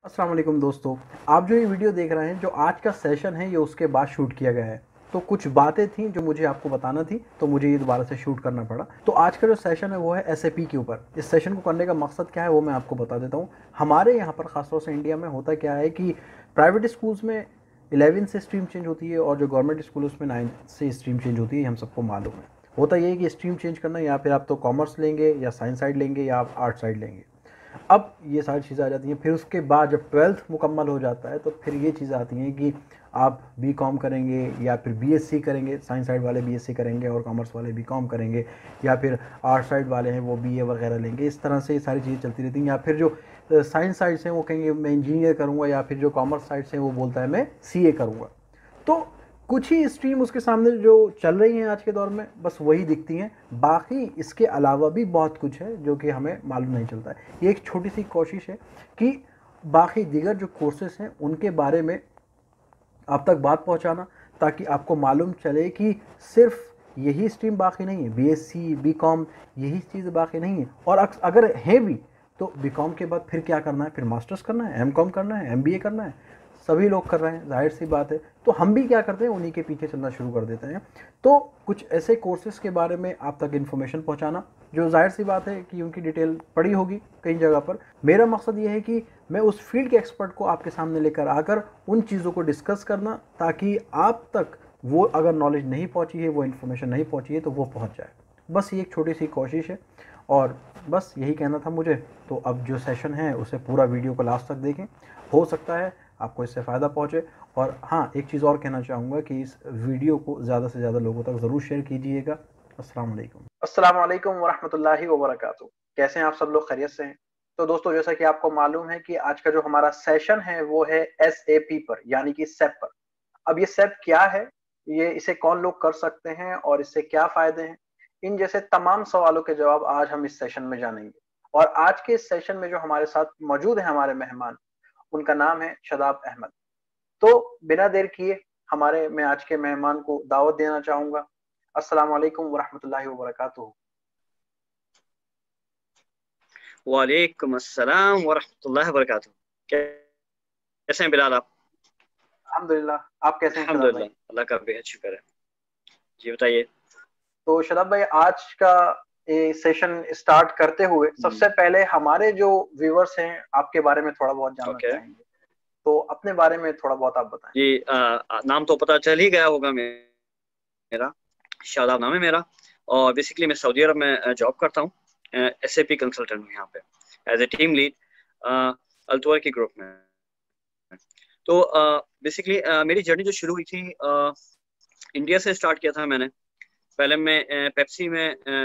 अस्सलाम वालेकुम दोस्तों। आप जो ये वीडियो देख रहे हैं, जो आज का सेशन है, ये उसके बाद शूट किया गया है। तो कुछ बातें थी जो मुझे आपको बताना थी, तो मुझे ये दोबारा से शूट करना पड़ा। तो आज का जो सेशन है वो है एसएपी के ऊपर। इस सेशन को करने का मकसद क्या है वो मैं आपको बता देता हूँ। हमारे यहाँ पर ख़ासतौर से इंडिया में होता क्या है कि प्राइवेट स्कूल्स में 11 से स्ट्रीम चेंज होती है और जो गवर्नमेंट स्कूल उसमें 9 से स्ट्रीम चेंज होती है। हम सबको मालूम है। होता ये है कि स्ट्रीम चेंज करना, या फिर आप तो कॉमर्स लेंगे या साइंस साइड लेंगे या आप आर्ट साइड लेंगे। अब ये सारी चीज़ें आ जाती हैं। फिर उसके बाद जब 12th मुकम्मल हो जाता है तो फिर ये चीज़ें आती हैं कि आप बी कॉम करेंगे या फिर बीएससी करेंगे। साइंस साइड वाले बीएससी करेंगे और कॉमर्स वाले बी कॉम करेंगे, या फिर आर्ट साइड वाले हैं वो बीए वगैरह लेंगे। इस तरह से ये सारी चीज़ें चलती रहती हैं। या फिर जो साइंस साइड से हैं वो कहेंगे मैं इंजीनियर करूँगा, या फिर जो कॉमर्स साइड से हैं वो बोलता है मैं सीए करूँगा। तो कुछ ही स्ट्रीम उसके सामने जो चल रही हैं आज के दौर में, बस वही दिखती हैं। बाकी इसके अलावा भी बहुत कुछ है जो कि हमें मालूम नहीं चलता है। ये एक छोटी सी कोशिश है कि बाकी दीगर जो कोर्सेस हैं उनके बारे में आप तक बात पहुंचाना, ताकि आपको मालूम चले कि सिर्फ यही स्ट्रीम बाकी नहीं है, बीएससी बीकॉम यही चीज़ बाकी नहीं है। और अगर है भी तो बीकॉम के बाद फिर क्या करना है, फिर मास्टर्स करना है, एमकॉम करना है, एमबीए करना है। सभी लोग कर रहे हैं, जाहिर सी बात है। तो हम भी क्या करते हैं, उन्हीं के पीछे चलना शुरू कर देते हैं। तो कुछ ऐसे कोर्सेज के बारे में आप तक इन्फॉर्मेशन पहुंचाना, जो जाहिर सी बात है कि उनकी डिटेल पड़ी होगी कई जगह पर। मेरा मकसद ये है कि मैं उस फील्ड के एक्सपर्ट को आपके सामने लेकर आकर उन चीज़ों को डिस्कस करना, ताकि आप तक वो अगर नॉलेज नहीं पहुंची है, वो इन्फॉर्मेशन नहीं पहुंची है, तो वो पहुंच जाए। बस ये एक छोटी सी कोशिश है और बस यही कहना था मुझे। तो अब जो सेशन है उसे पूरा वीडियो को लास्ट तक देखें, हो सकता है आपको इससे फ़ायदा पहुंचे। और हाँ, एक चीज़ और कहना चाहूँगा कि इस वीडियो को ज़्यादा से ज़्यादा लोगों तक ज़रूर शेयर कीजिएगा। अस्सलाम वालेकुम वरहमतुल्लाहि वबरकातुहू। कैसे हैं आप सब लोग? खैरियत से हैं? तो दोस्तों, जैसा कि आपको मालूम है कि आज का जो हमारा सेशन है वो है एसएपी पर, यानी कि सेप पर। अब ये सेप क्या है, ये इसे कौन लोग कर सकते हैं और इससे क्या फायदे हैं, इन जैसे तमाम सवालों के जवाब आज हम इस सेशन में जानेंगे। और आज के इस सेशन में जो हमारे साथ मौजूद है हमारे मेहमान, उनका नाम है शदाब अहमद। तो बिना देर किए हमारे मैं आज के मेहमान को दावत देना चाहूंगा। अस्सलाम वालेकुम वरहमतुल्लाहि वबरकातुहू। वालेकुम अस्सलाम वरहमतुल्लाहि वबरकातुहू। कैसे हैं बिलाल आप? अल्हम्दुलिल्लाह। आप कैसे हैं शदाब भाई? अल्हम्दुलिल्लाह, अल्लाह का बेहद शुक्र है। जी बताइए। तो शदाब भाई, आज का ये सेशन स्टार्ट करते हुए सबसे पहले हमारे जो व्यूअर्स हैं आपके बारे में थोड़ा बहुत जानना ओके चाहेंगे। तो अपने बारे में थोड़ा बहुत आप बताएं। जी। नाम तो पता चल ही गया होगा मेरा। शादाब नाम है मेरा। और बेसिकली मैं सऊदी अरब में जॉब करता हूँ। एसएपी कंसल्टेंट हूँ यहाँ पे एज ए टीम लीड अल्तुअर के ग्रुप में। तो बेसिकली मेरी जर्नी जो शुरू हुई थी इंडिया से स्टार्ट किया था मैंने। पहले मैं पेप्सी में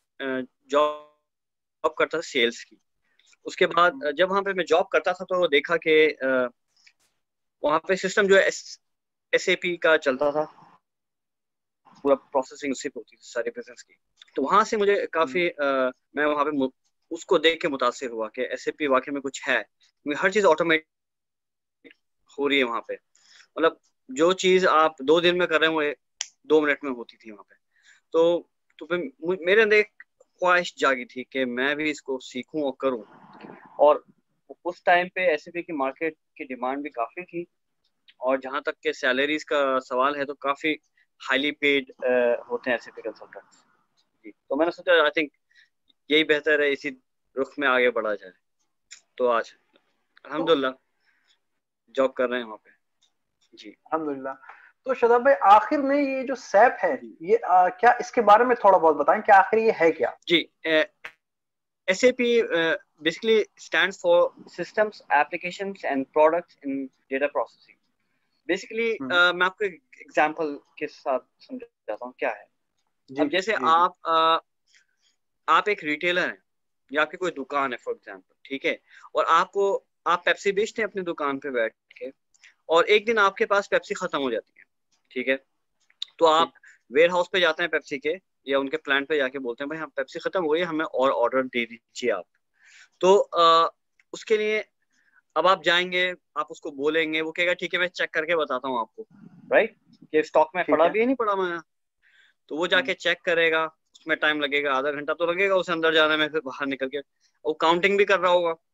जॉब करता था सेल्स की। उसके बाद जब वहाँ पे मैं जॉब करता था तो देखा कि वहाँ पे सिस्टम जो है एसएपी का चलता था। पूरा प्रोसेसिंग उसी पे होती थी सारे बिजनेस की। तो वहाँ से मुझे काफ़ी मैं वहाँ पे उसको देख के मुतासिर हुआ कि एसएपी वाकई में कुछ है, क्योंकि हर चीज़ ऑटोमेट हो रही है वहाँ पे। मतलब जो चीज़ आप 2 दिन में कर रहे हो वो 2 मिनट में होती थी वहाँ पे। तो फिर मेरे अंदर एक ख्वाहिश जागी थी कि मैं भी इसको सीखूं और करूं। और उस टाइम पे एसएपी की मार्केट की डिमांड भी काफ़ी थी। और जहाँ तक के सैलरीज का सवाल है तो काफ़ी हाईली पेड होते हैं एसएपी कंसल्टेंट्स। जी, तो मैंने सोचा आई थिंक यही बेहतर है, इसी रुख में आगे बढ़ा जाए। तो आज तो अल्हम्दुलिल्लाह जॉब कर रहे हैं वहाँ पे। जी अल्हम्दुलिल्लाह। तो शदाब भाई, आखिर में ये जो सैप है, जी ये क्या इसके बारे में थोड़ा बहुत बताएं कि आखिर ये है क्या? जी। SAP basically stands for Systems, Applications and Products in Data Processing. Basically hmm. मैं आपको एक एग्जांपल के साथ समझाता हूँ क्या है। जी अब जैसे जी जी। आप एक रिटेलर हैं या आपकी कोई दुकान है फॉर एग्जांपल, ठीक है। और आप पेप्सी बेचते हैं अपनी दुकान पे बैठ के। और एक दिन आपके पास पेप्सी खत्म हो जाती है, ठीक है। तो आप ठीक। वेयर हाउस पे जाते हैं पेप्सी के, या उनके प्लांट पे जाके बोलते हैं भाई हम पेप्सी खत्म हो गई है, हमें और ऑर्डर दे दीजिए आप। तो उसके लिए अब आप जाएंगे, आप उसको बोलेंगे, वो कहेगा ठीक है मैं चेक करके बताता हूँ आपको, राइट, कि स्टॉक में ठीक पड़ा है। भी है नहीं पड़ा मैं। तो वो हम्म। जाके चेक करेगा, उसमें टाइम लगेगा, आधा घंटा तो लगेगा उसे अंदर जाने में, फिर बाहर निकल के वो काउंटिंग भी कर रहा होगा।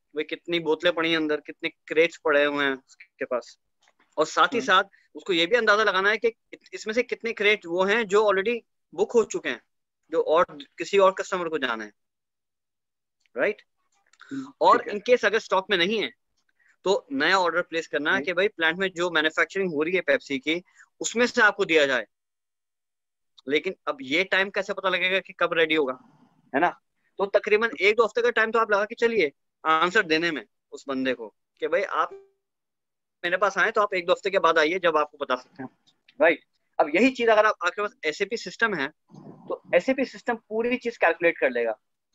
भाई कितनी बोतलें पड़ी हैं अंदर, कितने क्रेट्स पड़े हुए हैं उसके पास, और साथ ही साथ उसको ये भी अंदाजा लगाना है कि इसमें से कितने क्रेट वो हैं जो ऑलरेडी बुक हो चुके हैं, जो और किसी और कस्टमर को जाना है, राइट। और ठीक है। इनकेस अगर स्टॉक में नहीं है तो नया ऑर्डर प्लेस करना है जी। कि भाई प्लांट में जो मैन्युफैक्चरिंग हो रही है पेप्सी की उसमें से आपको दिया जाए। लेकिन अब ये टाइम कैसे पता लगेगा कि कब रेडी होगा, है ना। तो तकरीबन 1-2 हफ्ते का टाइम तो आप लगा के चलिए आंसर देने में उस बंदे को, कि भाई आप मेरे पास आए तो आप 1-2 हफ्ते के बाद आइए जब आपको बता सकते हैं, राइट। अब यही चीज अगर आपके पास एसएपी सिस्टम है तो एसएपी सिस्टम पूरी चीज कैलकुलेट कर लेगा,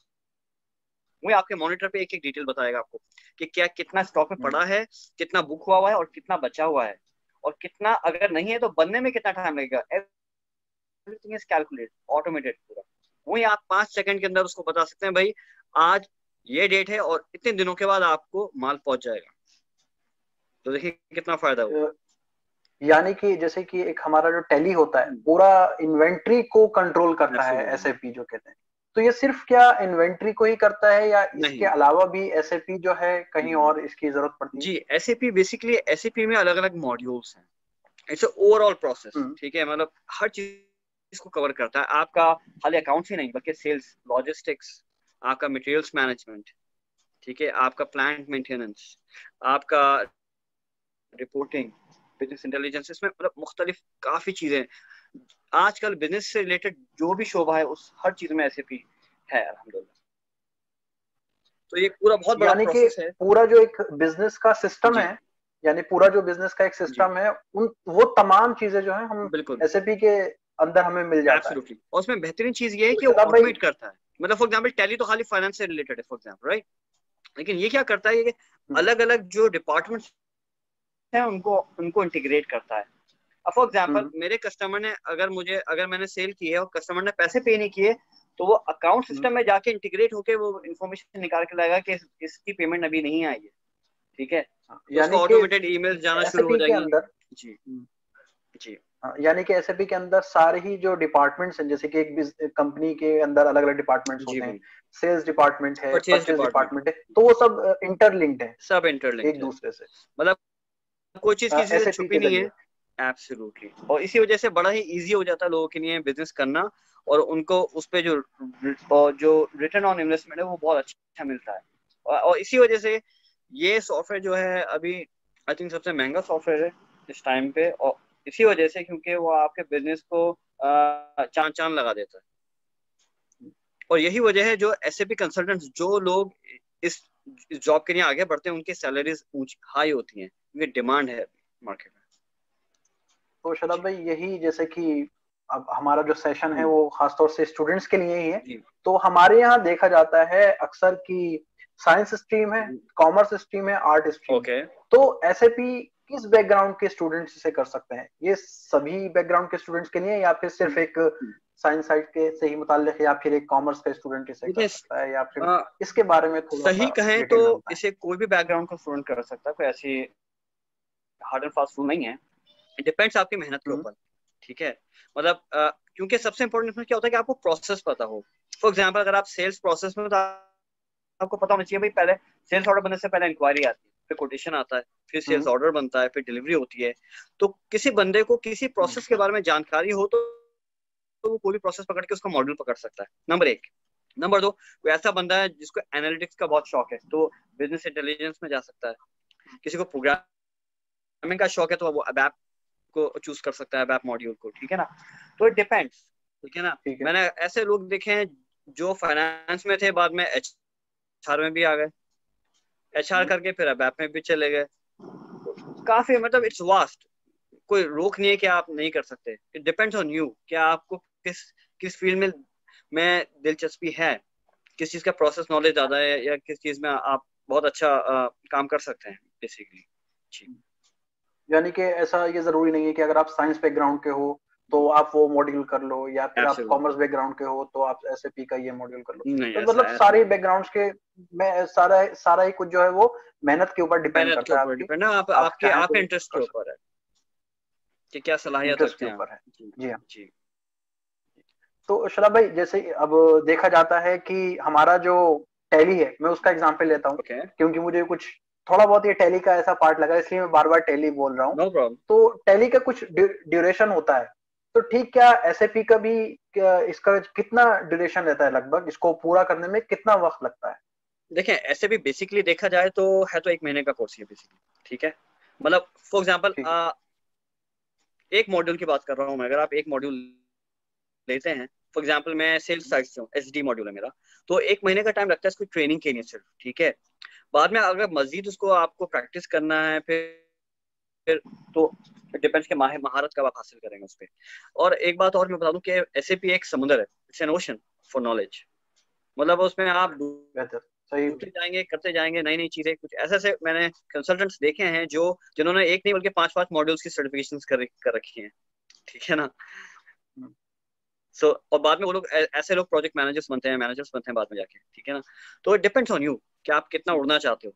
वो आपके मॉनिटर पे एक एक डिटेल बताएगा आपको कि क्या कितना स्टॉक में पड़ा है, कितना बुक हुआ है और कितना बचा हुआ है, और कितना अगर नहीं है तो बनने में कितना टाइम लगेगा। एवरीथिंग इज कैलकुलेट ऑटोमेटेड पूरा। वही आप 5 सेकंड के अंदर उसको बता सकते हैं भाई आज ये डेट है और इतने दिनों के बाद आपको माल पहुंच जाएगा। तो देखिए कितना फायदा हुआ। यानी कि जैसे कि एक हमारा जो टैली होता है पूरा इन्वेंट्री को कंट्रोल करता है Absolutely. एसएपी जो कहते हैं, तो ये सिर्फ क्या इन्वेंट्री को ही करता है या इसके नहीं अलावा भी एसएपी जो है कहीं और इसकी जरूरत पड़ती है? जी, एसएपी बेसिकली एसएपी में अलग अलग मॉड्यूल्स हैं, इट्स ओवरऑल प्रोसेस, ठीक है। मतलब हर चीज को कवर करता है आपका, खाली अकाउंट्स ही नहीं बल्कि सेल्स, लॉजिस्टिक्स, आपका मटेरियल्स मैनेजमेंट, ठीक है, आपका प्लांट मेंटेनेंस, आपका रिपोर्टिंग, बिजनेस इंटेलिजेंस, इसमें मतलब मुख्तलिफ काफी चीजें। आजकल बिजनेस से रिलेटेड जो भी शोबा है उस हर चीज में एसएपी है अल्हम्दुलिल्लाह। तो ये पूरा बहुत बड़ा यानी कि प्रोसेस है। पूरा जो एक बिजनेस का सिस्टम जी है, यानी पूरा जो बिजनेस का एक जी सिस्टम है, उन वो तमाम चीजें जो है हम बिल्कुल एसएपी के अंदर हमें मिल जाता है। एब्सोल्युटली। और उसमें बेहतरीन चीज ये है तो कि वो शदाब भाई, ऑटोमेट करता है। मतलब फॉर एग्जांपल टैली तो खाली फाइनेंस से रिलेटेड है फॉर एग्जांपल, राइट। लेकिन ये क्या करता है, ये अलग अलग जो डिपार्टमेंट्स हैं उनको उनको इंटीग्रेट करता है। अब फॉर एग्जांपल मेरे कस्टमर ने अगर मैंने सेल की है और कस्टमर ने पैसे पे नहीं किए तो वो अकाउंट सिस्टम में जाके इंटीग्रेट होके वो इन्फॉर्मेशन निकाल के लाएगा कि इसकी पेमेंट अभी नहीं आई है, ठीक है। तो उसको यानी कि ऑटोमेटेड ईमेल्स जाना शुरू हो एसएपी के जाएंगी। अंदर, जी जी यानी कि एसएपी के अंदर सारे ही जो डिपार्टमेंट्स हैं, जैसे कि एक कंपनी के अंदर अलग अलग डिपार्टमेंट्स जी होते हैं, भाई, सेल्स डिपार्टमेंट है, परचेज परचेज डिपार्टमेंट, डिपार्टमेंट है, तो वो सब इंटरलिंक्ड है सब इंटरलिंक्ड एक है। दूसरे से मतलब कोई चीज किसी से एसएपी छुपी के नहीं जरिए। है। एब्सोल्युटली। और इसी वजह से बड़ा ही इजी हो जाता है लोगों के लिए बिजनेस करना, और उनको उस पे जो रिटर्न ऑन इन्वेस्टमेंट है वो बहुत अच्छा मिलता है। और इसी वजह से ये सॉफ्टवेयर जो है अभी आई थिंक सबसे महंगा सॉफ्टवेयर है इस टाइम पे, और इसी वजह से क्योंकि वो आपके बिजनेस को चांद चांद लगा देता है। और यही वजह है जो एसएपी कंसल्टेंट्स जो लोग इस जॉब के लिए आगे बढ़ते हैं उनकी सैलरीज हाई होती हैं क्योंकि डिमांड है मार्केट में। तो शदाब जी भाई, यही जैसे कि अब हमारा जो सेशन है हम्म, वो खासतौर से स्टूडेंट्स के लिए ही है, जी तो हमारे यहाँ देखा जाता है अक्सर कि साइंस स्ट्रीम है, कॉमर्स स्ट्रीम है, आर्ट स्ट्रीम है, ओके। तो एसएपी किस बैकग्राउंड के स्टूडेंट्स इसे कर सकते हैं? ये सभी बैकग्राउंड के स्टूडेंट्स के लिए या फिर सिर्फ एक साइंस साइड के से ही मुताल्लिक, या फिर एक कॉमर्स का स्टूडेंट इसे कर देखिए सकता है, या फिर अ, इसके बारे में थोड़ा सही सा कहें तो डिटेल में बताएं। इसे कोई भी बैकग्राउंड का स्टूडेंट कर सकता है, कोई ऐसी हार्ड एंड फास्ट रूल नहीं है। इट डिपेंड्स आपकी मेहनत के हम्म ऊपर, ठीक है। मतलब क्योंकि सबसे इंपॉर्टेंट इसमें क्या होता है कि आपको प्रोसेस पता हो। फॉर एग्जाम्पल अगर आप सेल्स प्रोसेस में, तो आपको पता होना चाहिए भाई पहले सेल्स ऑर्डर बनने से पहले इंक्वायरी आती है, फिर कोटेशन आता है, फिर सेल्स हम्म ऑर्डर बनता है, फिर डिलीवरी होती है। तो किसी बंदे को किसी हम्म प्रोसेस के बारे में जानकारी हो तो वो कोई भी प्रोसेस पकड़ के उसका मॉड्यूल पकड़ सकता है, नंबर एक। नंबर दो, कोई ऐसा बंदा है जिसको एनालिटिक्स का बहुत शौक है तो बिजनेस इंटेलिजेंस में जा सकता है। किसी को प्रोग्रामिंग का शौक है तो वो अबैप को चूज कर सकता है, अबैप मॉड्यूल को, ठीक है ना। तो इट डिपेंड्स, ठीक है ना। ठीक है। मैंने ऐसे लोग देखे हैं जो फाइनेंस में थे बाद में एचआर में भी आ गए, एचआर करके फिर अबैप में भी चले गए। काफी मतलब इट्स वास्ट, कोई रोक नहीं है कि आप नहीं कर सकते। इट डिपेंड्स ऑन यू, क्या आपको किस किस फील्ड में दिलचस्पी है, किस चीज का प्रोसेस नॉलेज ज्यादा है, या किस चीज में आप बहुत अच्छा काम कर सकते हैं बेसिकली। जी यानी कि ऐसा ये जरूरी नहीं है कि अगर आप साइंस बैकग्राउंड के हो तो आप वो मॉड्यूल कर लो, या फिर आप एब्सोल्युटली। कॉमर्स बैकग्राउंड के हो तो आप एसएपी का ये मॉड्यूल कर लो। नहीं तो ऐसा मतलब है सारे बैकग्राउंड्स के में सारा सारा ही कुछ जो है वो मेहनत के ऊपर डिपेंड मेहनत के करता है ऊपर आपकी। डिपेंड है, आप आप आपके चाहें आपके तो इंटरेस्ट के कर ऊपर है सकते कि क्या हैं, सलाहियत इंटरेस्ट के रखते हैं आप। ऊपर है। जी जी हाँ। जी तो शराब भाई, जैसे अब देखा जाता है कि हमारा जो टैली है, मैं उसका एग्जांपल लेता हूँ ओके, क्योंकि मुझे कुछ थोड़ा बहुत ये टैली का ऐसा पार्ट लगा, इसलिए मैं बार बार टैली बोल रहा हूँ। No problem. तो टैली का कुछ ड्यूरेशन होता है, तो ठीक, क्या एसएपी का भी इसका कितना ड्यूरेशन रहता है, लगभग इसको पूरा करने में कितना वक्त लगता है? देखें, ऐसे भी बेसिकली देखा जाए तो है तो 1 महीने का कोर्स है बेसिकली, ठीक है। मतलब फॉर एग्जांपल ठीक है। एक मॉड्यूल की बात कर रहा हूँ मैं, अगर आप एक मॉड्यूल लेते हैं, फॉर एग्जांपल मैं सेल्स साइड से हूँ, एसडी मॉड्यूल है मेरा, तो 1 महीने का टाइम लगता है इसको ट्रेनिंग के लिए सिर्फ, ठीक है। बाद में अगर मजीद उसको आपको प्रैक्टिस करना है फिर तो डिपेंड्स के महारत कब आप हासिल करेंगे उस पर। और एक बात और मैं बता दूं कि एसएपी एक समुंदर है, it's an ocean for knowledge. मतलब उसमें आप बेहतर, सही। डूबते जाएंगे, करते जाएंगे नई नई चीजें। कुछ ऐसे ऐसे मैंने कंसल्टेंट्स देखे हैं जो जिन्होंने एक नहीं बल्कि 5-5 मॉड्यूल्स की सर्टिफिकेशन कर रखी हैं, ठीक है ना। हम्म। सो और बाद में वो लोग ऐसे लोग प्रोजेक्ट मैनेजर्स बनते हैं, मैनेजर्स बनते हैं बाद में जाके, ठीक है ना। तो इट डिपेंड्स ऑन यू कि आप कितना उड़ना चाहते हो।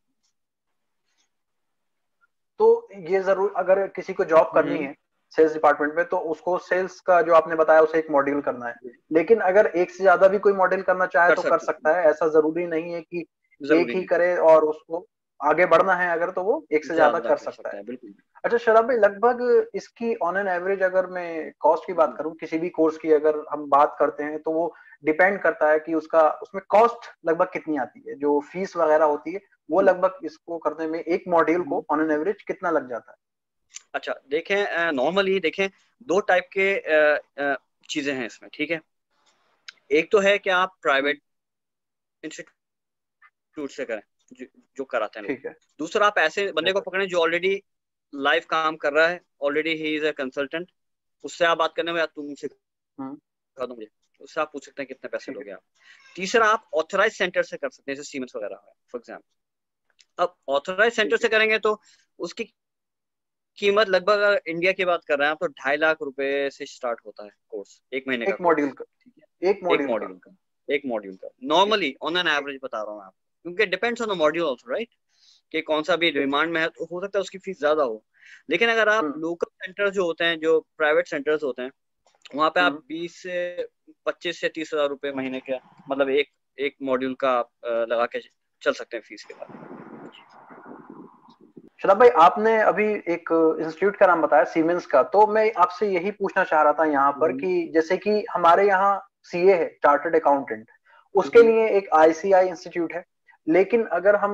तो ये जरूर, अगर किसी को जॉब करनी हम्म, है सेल्स डिपार्टमेंट में, तो उसको सेल्स का जो आपने बताया उसे एक मॉड्यूल करना है। लेकिन अगर एक से ज्यादा भी कोई मॉड्यूल करना चाहे कर तो कर सकते सकता है, ऐसा जरूरी नहीं है कि एक जरूरी ही नहीं, करे, और उसको आगे बढ़ना है अगर, तो वो एक से ज्यादा ज्यादा कर कर सकता सकता है। है बिल्कुल। अच्छा शराब भाई, लगभग इसकी ऑन एन एवरेज अगर मैं कॉस्ट की बात करूं, किसी भी कोर्स की अगर हम बात करते हैं, तो वो डिपेंड करता है कि उसका उसमें कॉस्ट लगभग कितनी आती है, जो फीस वगैरह होती है वो लगभग इसको करने में एक मॉड्यूल को ऑन एन एवरेज कितना लग जाता है? अच्छा देखें, नॉर्मली देखें, दो टाइप के चीजें हैं इसमें, ठीक है। एक तो है कि आप हम्म, प्राइवेट इंस्टीट्यूट से करें, जो कराते हैं लोग। ठीक है। दूसरा, आप ऐसे बंदे को बेहतर। पकड़ें जो ऑलरेडी लाइव काम कर रहा है, already he is a consultant, उससे आप बात करने में, तुम हम्म, सिखा दूंगे, उससे आप पूछ सकते हैं कितने पैसे ठीक है। लोगे आप। तीसरा, आप ऑथराइज सेंटर से कर सकते हैं, जैसे सीमेंस वगैरह है फॉर एग्जाम्पल। अब ऑथराइज सेंटर ठीक से है। करेंगे तो उसकी कीमत लगभग, अगर इंडिया की बात कर रहे हैं आप, तो 2.5 लाख रुपए से स्टार्ट होता है कोर्स, 1 महीने का एक मॉड्यूल कोर्स, का? ठीक है। एक एक मॉड्यूल का? मॉड्यूल का, एक मॉड्यूल का ठीक। नॉर्मली ऑन एन ठीक। एवरेज बता रहा हूँ आपको, क्योंकि depends on the module also, right, कि कौन सा भी ठीक। डिमांड में है तो हो सकता है उसकी फीस ज्यादा हो। लेकिन अगर आप हम्म। लोकल सेंटर जो होते हैं, जो प्राइवेट सेंटर्स होते हैं, वहाँ पे हम्म। आप 20 से 25 से 30 हजार रुपए महीने का, मतलब एक एक मॉड्यूल का आप लगा के चल सकते हैं फीस के बाद। शराब भाई, आपने अभी एक इंस्टीट्यूट का नाम बताया सीमेंस का, तो मैं आपसे यही पूछना चाह रहा था यहाँ पर हम्म, कि जैसे कि हमारे यहाँ सीए है, चार्टर्ड अकाउंटेंट, उसके हम्म, लिए एक आईसीआई इंस्टीट्यूट है। लेकिन अगर हम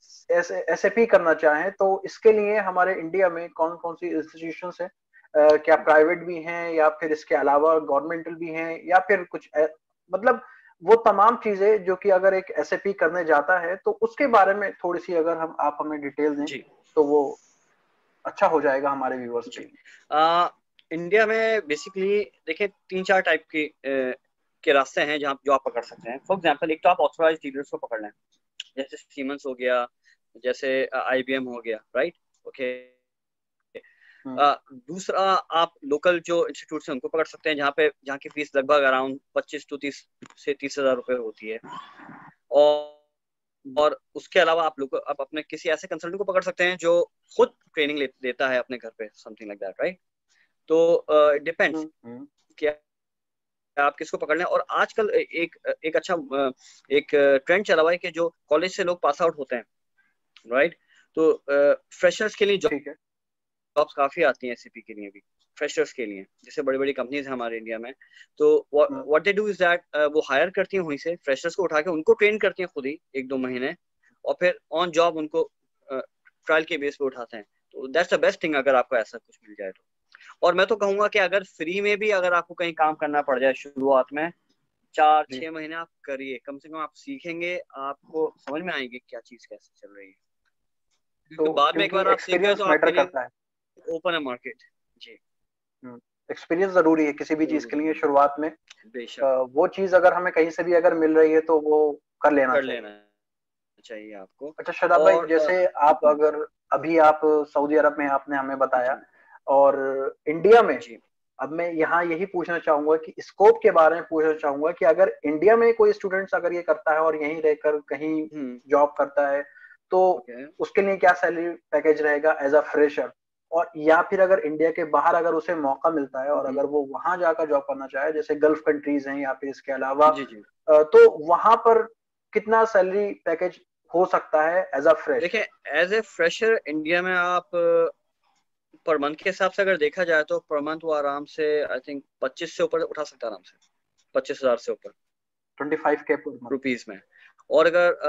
एसएपी करना चाहें तो इसके लिए हमारे इंडिया में कौन कौन सी इंस्टीट्यूशंस हैं? क्या प्राइवेट भी हैं, या फिर इसके अलावा गवर्नमेंटल भी हैं, या फिर कुछ मतलब वो तमाम चीजें जो कि अगर एक एसएपी करने जाता है तो उसके बारे में थोड़ी सी अगर हम आप हमें डिटेल दें जी तो वो अच्छा हो जाएगा हमारे व्यूअर्स के जी। लिए। इंडिया में बेसिकली देखें 3-4 टाइप के रास्ते हैं जहाँ जो आप पकड़ सकते हैं। फॉर एग्जांपल, एक तो आप ऑथराइज डीलर्स को पकड़ लें, जैसे सीमेंस हो गया, जैसे आईबीएम हो गया, राइट, ओके। हम्म। दूसरा, आप लोकल जो इंस्टीट्यूट है उनको पकड़ सकते हैं, जहाँ की फीस लगभग अराउंड 25 से 30 हजार रुपए होती है। और उसके अलावा आप अपने किसी ऐसे कंसल्टेंट को पकड़ सकते हैं जो खुद ट्रेनिंग देता है अपने घर पे, समथिंग लाइक दैट, राइट। तो डिपेंड्स हम्म। कि आप किसको पकड़ लें। और आजकल एक एक अच्छा एक ट्रेंड चला हुआ है कि जो कॉलेज से लोग पास आउट होते हैं, राइट, तो फ्रेशर्स के लिए ठीक है। जॉब्स काफी आती हैं एससीपी के लिए भी, फ्रेशर्स के लिए, जैसे बड़ी बड़ी कंपनीज हैं हमारे इंडिया में। तो hmm. What they do is that, वो हायर करती हैं वहीं से फ्रेशर्स को उठा के, उनको ट्रेन करती हैं खुद ही 1-2 महीने, और फिर ऑन जॉब उनको ट्रायल के बेस पे उठाते हैं। तो दैट्स द बेस्ट थिंग अगर आपको ऐसा कुछ मिल जाए तो। और मैं तो कहूंगा कि अगर फ्री में भी अगर आपको कहीं काम करना पड़ जाए शुरुआत में, चार जी। छह महीने आप करिए, कम से कम आप सीखेंगे, आपको समझ में आएगी क्या चीज कैसे चल रही है, तो क्योंकि बाद में एक क्योंकि बार आप सीख गए एक्सपीरियंस तो मैटर आपके लिए करता है। ओपन है मार्केट। जी, एक्सपीरियंस जरूरी है किसी भी चीज के जरूरी लिए है, शुरुआत में। बेशक, वो चीज अगर हमें कहीं से भी अगर मिल रही है तो वो कर लेना कर चाहिए। लेना चाहिए आपको। अच्छा शदाब भाई, और जैसे आप अगर अभी आप सऊदी अरब में हैं, आपने हमें बताया, जी और इंडिया में, जी, अब मैं यहाँ यही पूछना चाहूंगा कि स्कोप के बारे में पूछना चाहूंगा कि अगर इंडिया में कोई स्टूडेंट्स अगर ये करता है और यहीं रहकर कहीं जॉब करता है, तो ओके, उसके लिए क्या सैलरी पैकेज रहेगा एज अ फ्रेशर? और या फिर अगर इंडिया के बाहर अगर उसे मौका मिलता है और अगर वो वहां जाकर जॉब करना चाहे, जैसे गल्फ कंट्रीज हैं या फिर इसके अलावा, जी जी, तो वहां पर कितना सैलरी पैकेज हो सकता है एज अ फ्रेश? देखिए, एज ए फ्रेशर इंडिया में आप पर मंथ के हिसाब से अगर देखा जाए तो पर मंथ वो आराम से आई थिंक 25 से ऊपर उठा सकता है आराम से, 25,000 से ऊपर 25K पर मंथ रुपीज में। और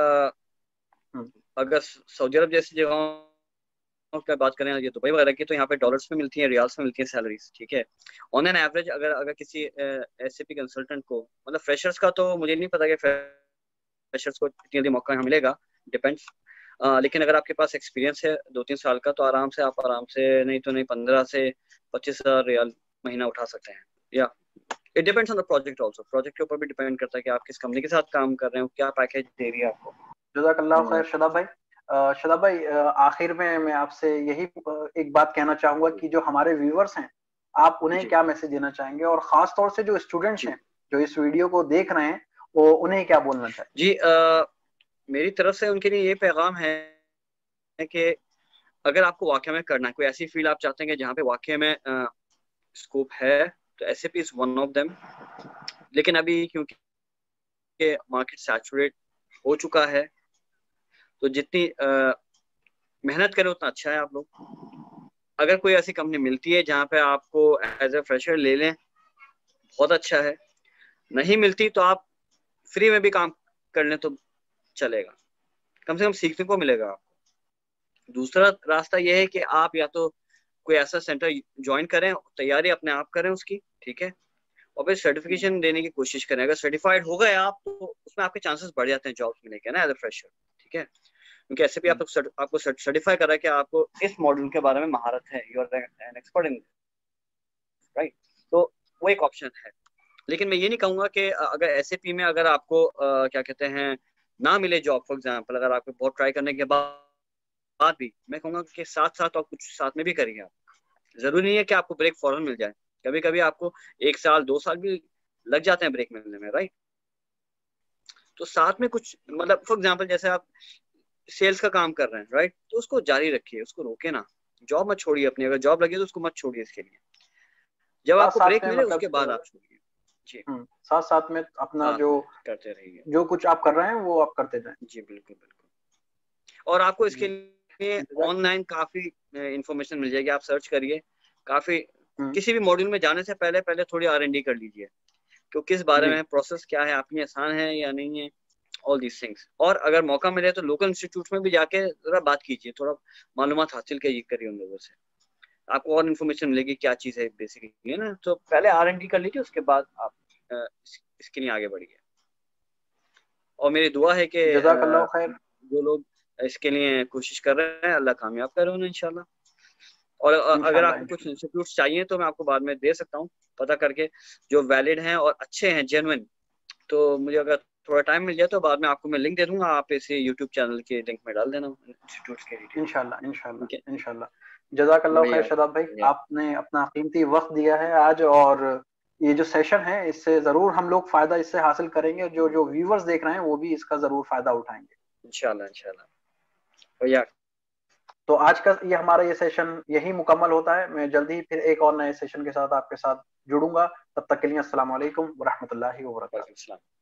अगर सऊदी अरब जैसी जगहों की बात करें, ये दुबई वगैरह की, तो यहाँ पे डॉलर्स में मिलती है, रियाल्स में मिलती है सैलरीज, ठीक है। ऑन एन एवरेज अगर अगर किसी एसएपी कंसल्टेंट को, मतलब फ्रेशर्स का तो मुझे नहीं पता कि फ्रेशर्स को इतनी जल्दी मौका यहाँ मिलेगा, डिपेंड्स। लेकिन अगर आपके पास एक्सपीरियंस है 2-3 साल का, तो आराम से नहीं तो नहीं 15 से 25,000 रियाल महीना उठा सकते हैं। या it depends on the project also, project के ऊपर भी डिपेंड करता है कि आप किस कंपनी के साथ काम कर रहे हो, क्या पैकेज दे रही है आपको। जज़ाकल्लाह खैर शादाब भाई। शादाब भाई, आखिर में मैं आपसे यही एक बात कहना चाहूंगा कि जो हमारे व्यूअर्स हैं, आप उन्हें क्या मैसेज देना चाहेंगे, और खास तौर से जो स्टूडेंट्स हैं जो इस वीडियो को देख रहे हैं, वो उन्हें क्या बोलना चाहिए? जी, मेरी तरफ से उनके लिए ये पैगाम है कि अगर आपको वाकई में करना है, कोई ऐसी फील्ड आप चाहते हैं कि जहाँ पे वाकई में स्कोप है, तो SAP is one of them. लेकिन अभी क्योंकि मार्केट सैचुरेट हो चुका है, तो जितनी मेहनत करें उतना अच्छा है आप लोग। अगर कोई ऐसी कंपनी मिलती है जहाँ पे आपको एज ए फ्रेशर ले लें, बहुत अच्छा है। नहीं मिलती तो आप फ्री में भी काम कर लें तो चलेगा, कम से कम सीखने को मिलेगा आपको। दूसरा रास्ता यह है कि आप या तो कोई ऐसा सेंटर ज्वाइन करें, तैयारी अपने आप करें उसकी, ठीक है, और फिर सर्टिफिकेशन देने की कोशिश करें। अगर सर्टिफाइड हो गए आप, तो उसमें आपके चांसेस बढ़ जाते हैं जॉब्स मिलने के ना, एज ए फ्रेशर, ठीक है। क्योंकि ऐसे भी आपको सर्टिफाई करा कि आपको इस मॉड्यूल के बारे में महारत है, you are an expert in, right. तो वो एक ऑप्शन है। लेकिन मैं ये नहीं कहूंगा कि अगर एसएपी में अगर आपको क्या कहते हैं ना मिले जॉब, फॉर एग्जांपल, अगर आपको बहुत ट्राई करने के बाद भी, मैं कहूंगा कि साथ साथ और कुछ साथ में भी करिए आप। जरूरी नहीं है कि आपको ब्रेक फौरन मिल जाए, कभी कभी आपको 1 साल 2 साल भी लग जाते हैं ब्रेक मिलने में, राइट। तो साथ में कुछ, मतलब फॉर एग्जांपल जैसे आप सेल्स का काम कर रहे हैं, राइट, तो उसको जारी रखिए, उसको रोके ना, जॉब मत छोड़िए अपनी। अगर जॉब लगी तो उसको मत छोड़िए इसके लिए, जब साथ आपको साथ ब्रेक में मिले मतलब उसके बाद आप छोड़िए। जी, साथ साथ में अपना साथ जो में करते रहिए। जो कुछ आप कर रहे हैं वो आप करते जाएं। जी बिल्कुल बिल्कुल। और आपको इसके जी। लिए ऑनलाइन काफी इंफॉर्मेशन मिल जाएगी, आप सर्च करिए काफी। हम्म, किसी भी मॉड्यूल में जाने से पहले पहले थोड़ी R&D कर लीजिए कि किस बारे जी में, प्रोसेस क्या है, आपके लिए आसान है या नहीं है, ऑल दीज थिंग्स। और अगर मौका मिले तो लोकल इंस्टीट्यूट में भी जाके जरा बात कीजिए, थोड़ा मालूमात हासिल करिए उन लोगों से, आपको और इन्फॉर्मेशन मिलेगी क्या चीज़ है बेसिकली, है ना। तो पहले R&D कर लीजिए, उसके बाद आप इसके लिए आगे बढ़िए। और मेरी दुआ है कि जज़ाकल्लाह खैर। जो लोग इसके लिए कोशिश कर रहे हैं, अल्लाह कामयाब करे उन्हें इंशाल्लाह। और अगर इंशाल्लाह आपको कुछ इंशाल्लाह। इंस्टीट्यूट चाहिए तो मैं आपको बाद में दे सकता हूँ पता करके, जो वैलिड हैं और अच्छे हैं, जेन्युइन। तो मुझे अगर थोड़ा टाइम मिल जाए तो बाद में आपको मैं लिंक दे दूंगा, आप इसे यूट्यूब चैनल के लिंक में डाल देना इंस्टीट्यूट के डिटेल, इंशाल्लाह ठीक है। इंशाल्लाह इंशाल्लाह। जज़ाकल्लाह खैर बढ़िया शादाब भाई, बढ़िया। आपने अपना कीमती वक्त दिया है आज, और ये जो सेशन है इससे जरूर हम लोग फायदा इससे हासिल करेंगे, जो जो व्यूवर्स देख रहे हैं वो भी इसका जरूर फायदा उठाएंगे। इंशाल्लाह इंशाल्लाह भैया। तो आज का ये हमारा ये सेशन यही मुकम्मल होता है। मैं जल्दी ही फिर एक और नए सेशन के साथ आपके साथ जुड़ूंगा। तब तक के लिए अस्सलाम वालेकुम व रहमतुल्लाहि व बरकातहू। वालेकुम सलाम।